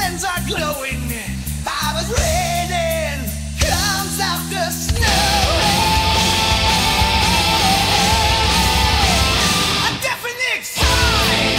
hands are glowing. I was reading, comes after snow. A definite sign.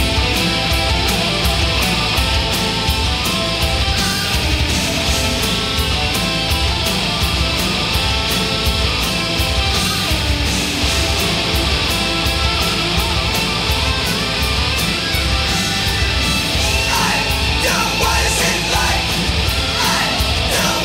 I don't want to sit like I don't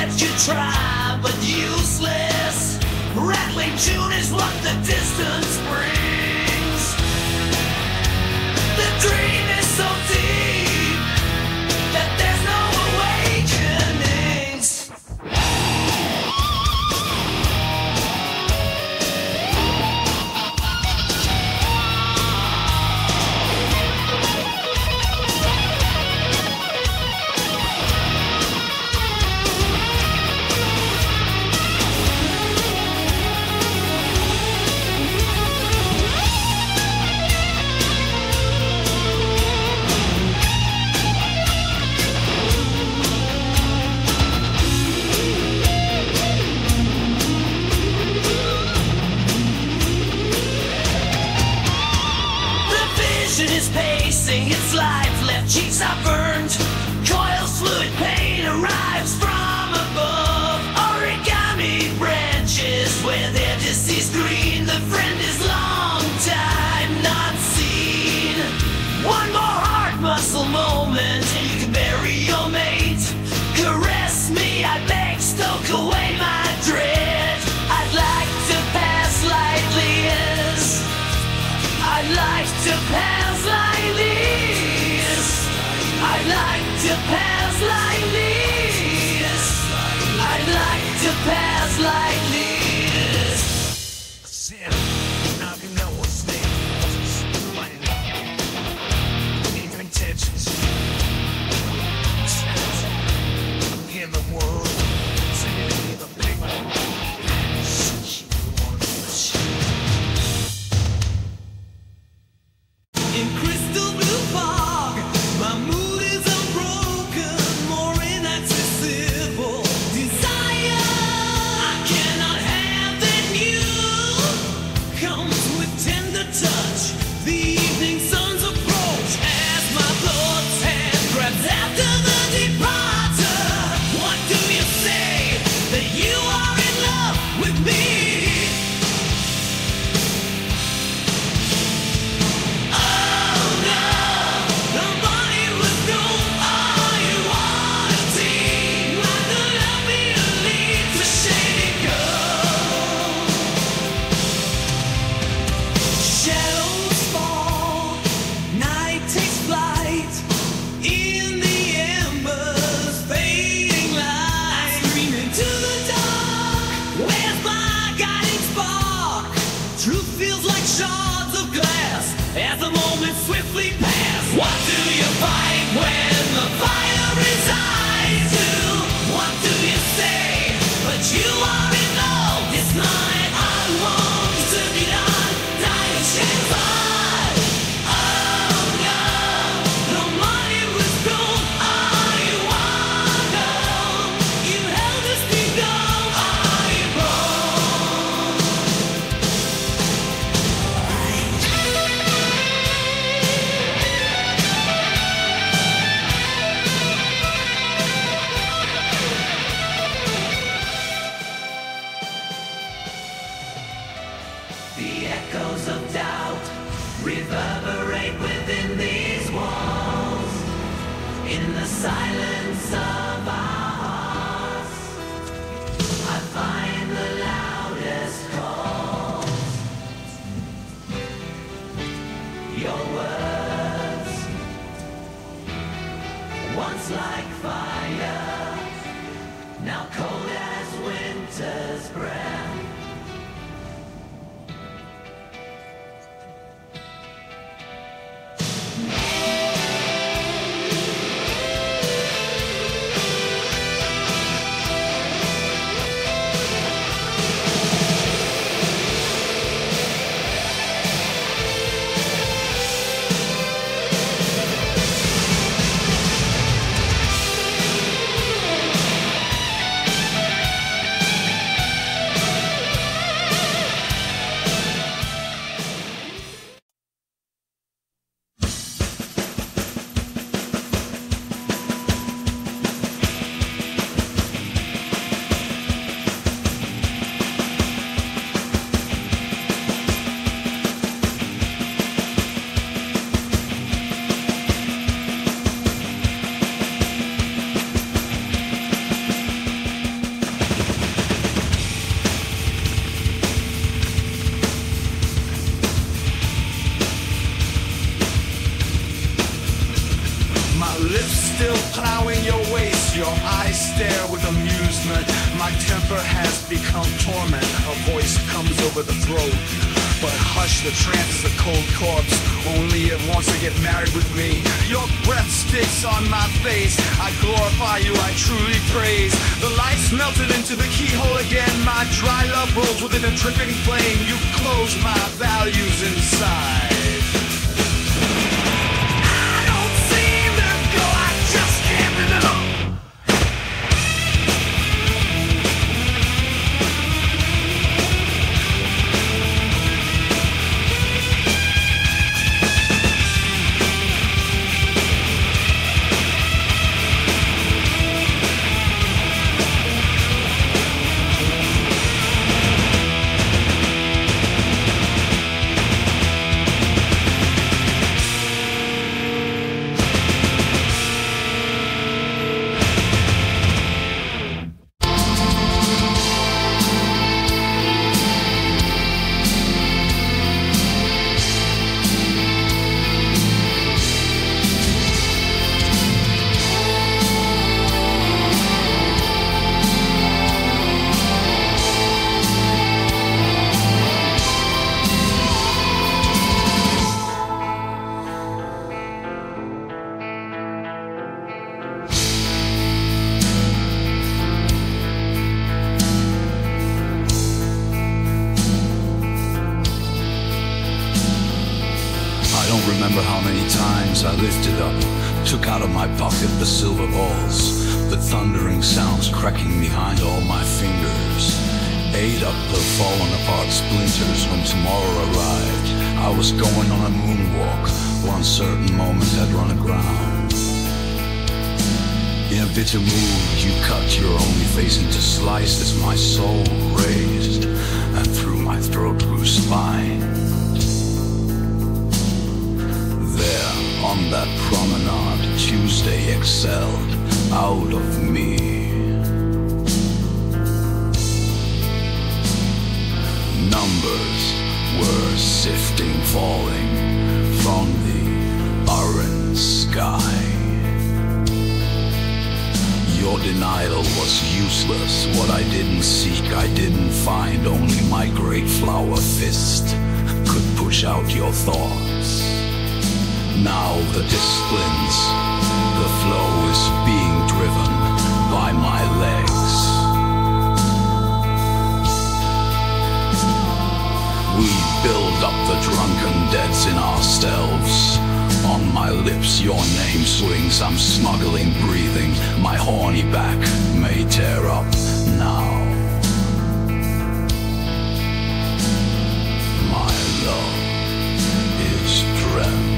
that you try, but useless. Rattling tune is what the distance brings. The dream is so deep that there's no awakenings. Is pacing, its life left cheeks are burned. Coils, fluid pain arrives from above. Origami branches where their deceased green. The friend is long time not seen. One more heart muscle moment and you can bury your mate. Caress me, I beg, stoke away my dread. I'd like to pass lightly as I'd like to pass like this. I'd like to pass like this. I'd like to pass like this. Sam, now you know what's there. Even intentions. In the world, singing the big one. In crystal blue fog, my mood is unbroken, more inaccessible desire. I cannot have that you comes with tender touch. The evening sun's approach as my thoughts hand grabs after the departure. What do you say that you are in love with me? Swiftly pass. What do you find when the fire is high too? What do you say? But you are in love. This night I want to be done. Dying chance on. Oh no, the money was gone. Are you wonder? You held us deep down. Are you wrong? The echoes of doubt reverberate within these walls. In the silence of our hearts, I find the loudest calls. Your words, once like fire, now cold as winter's breath. become torment. A voice comes over the throat. But hush, the trance is a cold corpse. Only it wants to get married with me. Your breath sticks on my face. I glorify you, I truly praise. The lights melted into the keyhole again. My dry love rolls within a dripping flame. You close my values inside. I don't seem to go, I just can't remember. I lifted up, took out of my pocket the silver balls, the thundering sounds cracking behind all my fingers. Ate up the fallen apart splinters when tomorrow arrived. I was going on a moonwalk, one certain moment had run aground. In a bitter mood, you cut your only face into slices, my soul raised, and through my throat grew spine. There, on that promenade, Tuesday excelled out of me. Numbers were sifting, falling from the orange sky. Your denial was useless. What I didn't seek, I didn't find. Only my great flower fist could push out your thoughts. Now the disciplines, the flow is being driven by my legs. We build up the drunken deads in ourselves. On my lips your name swings, I'm smuggling breathing. My horny back may tear up now. My love is dreamt.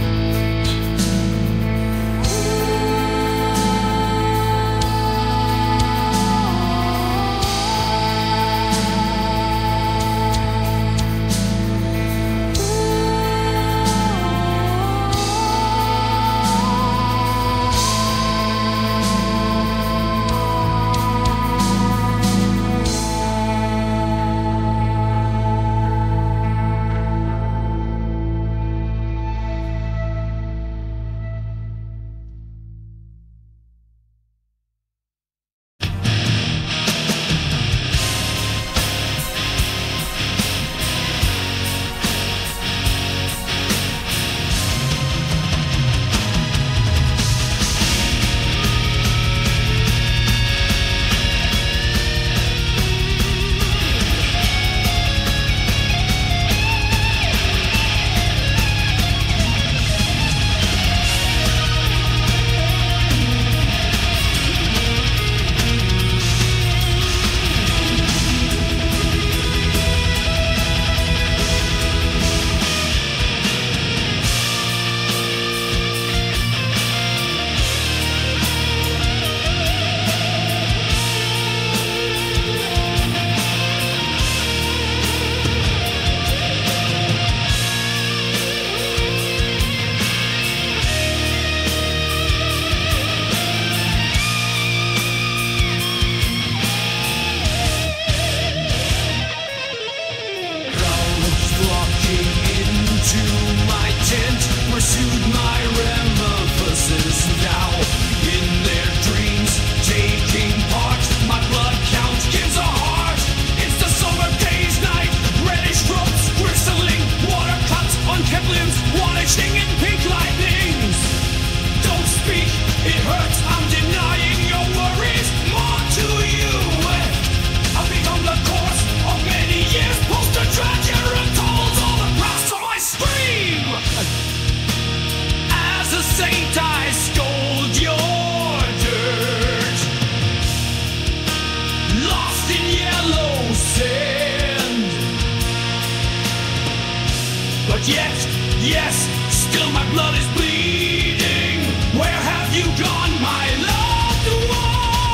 But yet, yes, still my blood is bleeding. Where have you gone, my loved ones?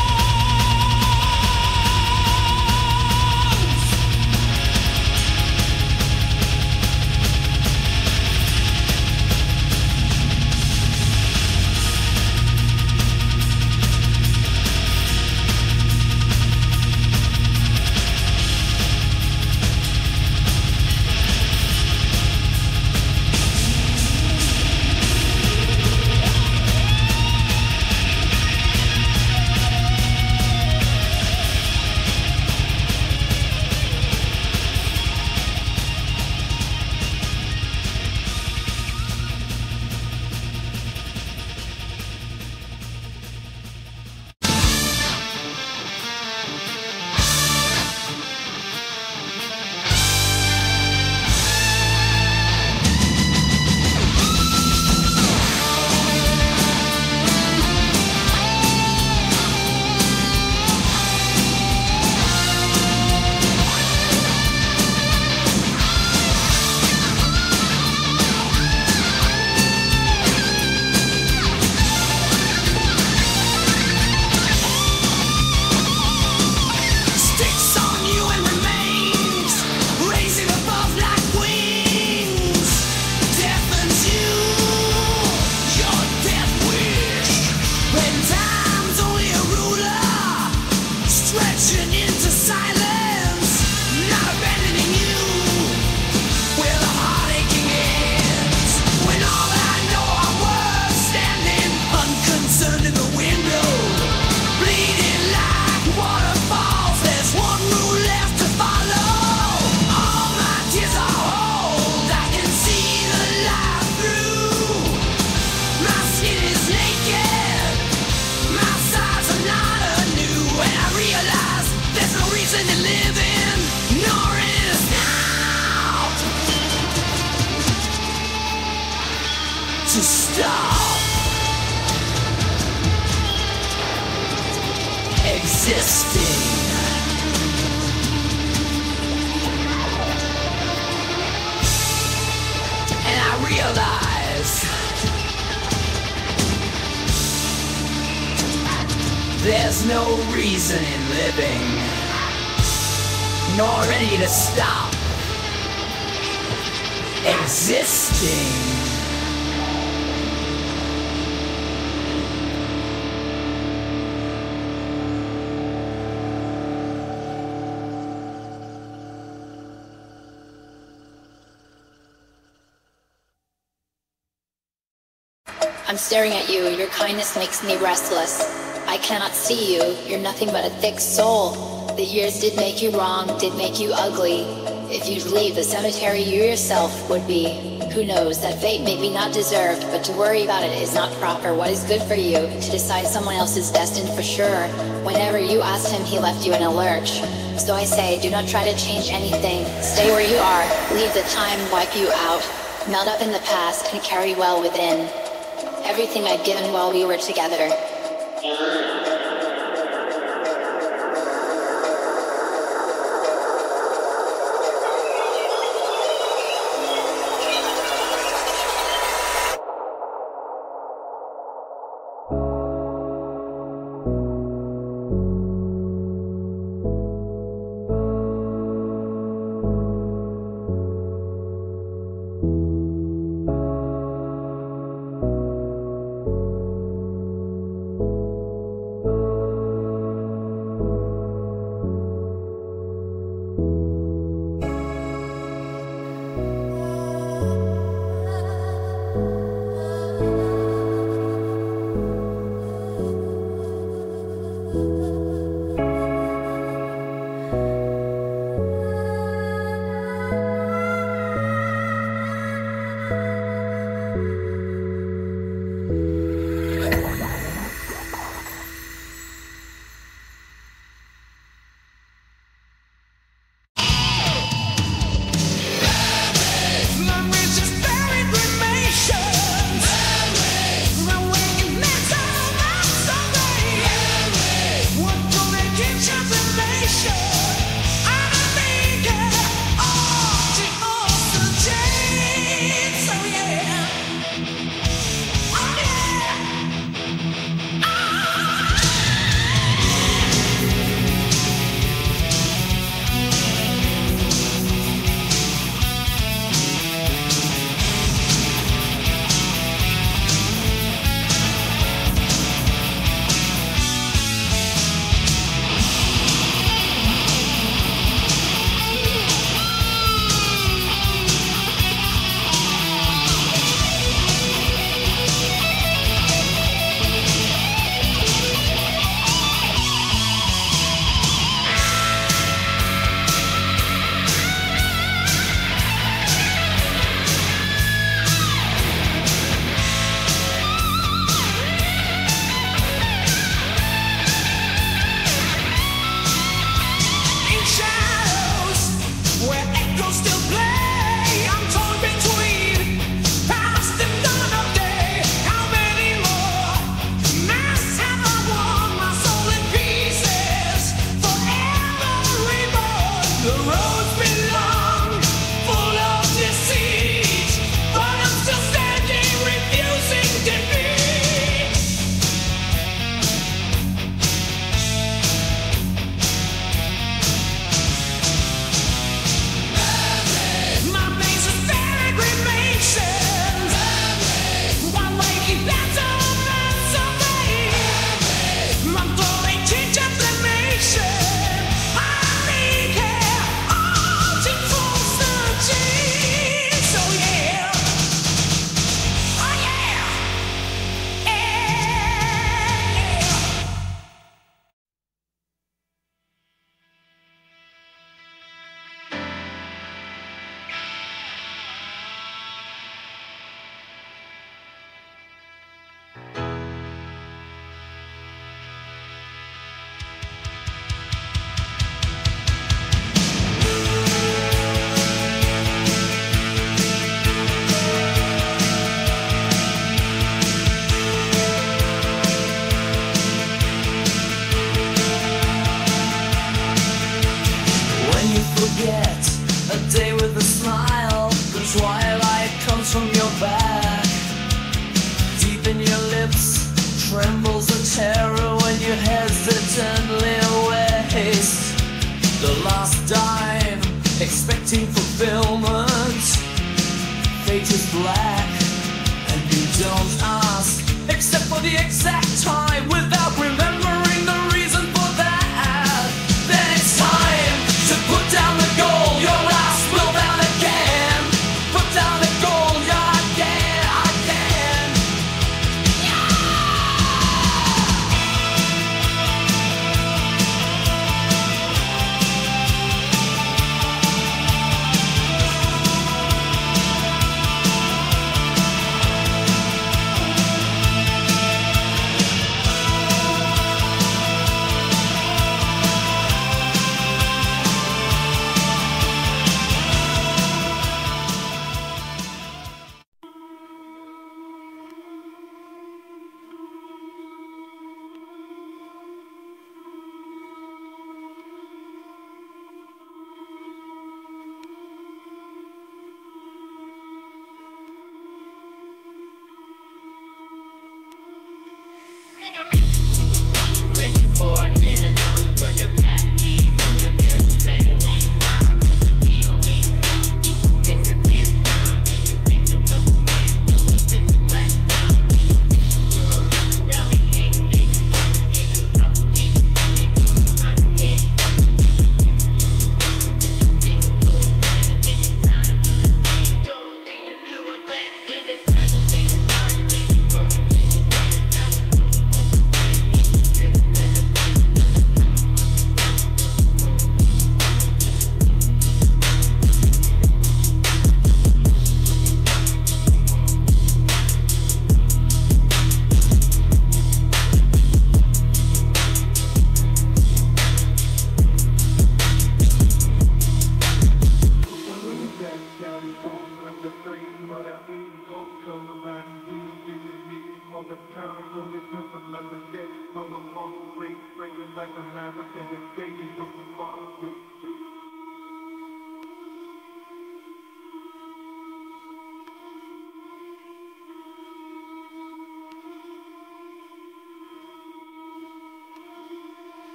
To stop existing. And I realize there's no reason in living, nor any to stop existing. I'm staring at you, your kindness makes me restless. I cannot see you, you're nothing but a thick soul. The years did make you wrong, did make you ugly. If you'd leave the cemetery, you yourself would be. Who knows, that fate may be not deserved, but to worry about it is not proper. What is good for you? To decide someone else is destined for sure. Whenever you asked him, he left you in a lurch. So I say, do not try to change anything. Stay where you are, leave the time wipe you out. Melt up in the past and carry well within. Everything I'd given while we were together. Yet a day with a smile, the twilight comes from your back. Deep in your lips trembles a terror when you hesitantly waste the last dime, expecting fulfillment. Fate is black, and you don't ask, except for the exact time, without remembering the reason for that. Then it's time to put down the goal, your last will down again. Put down the goal, yeah, again, again.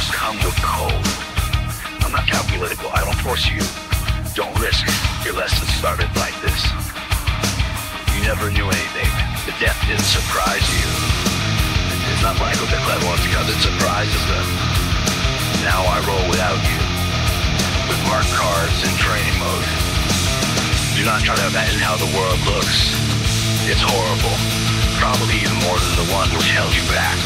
come with cold. I'm not calculatical, I don't force you. Don't risk your lesson started like this. You never knew anything. The death didn't surprise you. It's not like with the clever ones because it surprises them. Now I roll without you. With marked cards in training mode. Do not try to imagine how the world looks. It's horrible. Probably even more than the one which held you back.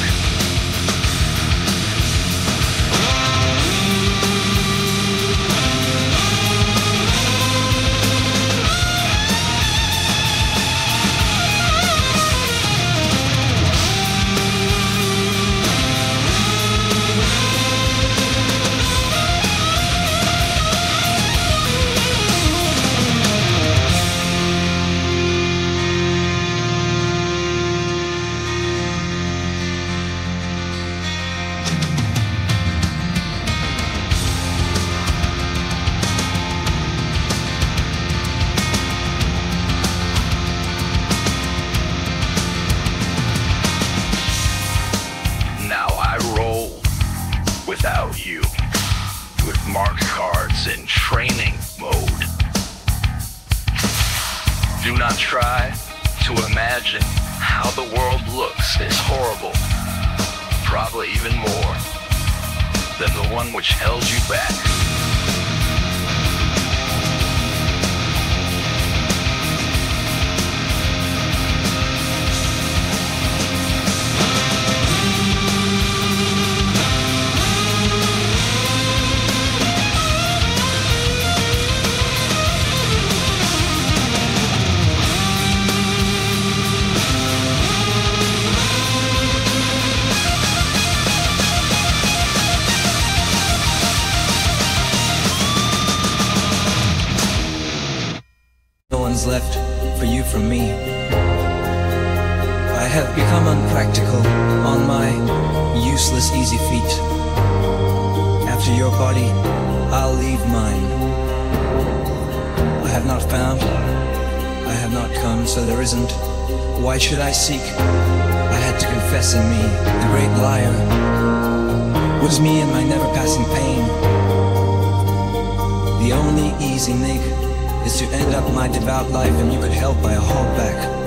Without you, with marked cards in training mode. Do not try to imagine how the world looks. It's horrible, probably even more than the one which held you back. Left for you from me. I have become unpractical on my useless easy feet. After your body, I'll leave mine. I have not found, I have not come, so there isn't. Why should I seek? I had to confess in me, the great liar was me and my never-passing pain. The only easy nig is to end up my devout life, and you could help by a holdback.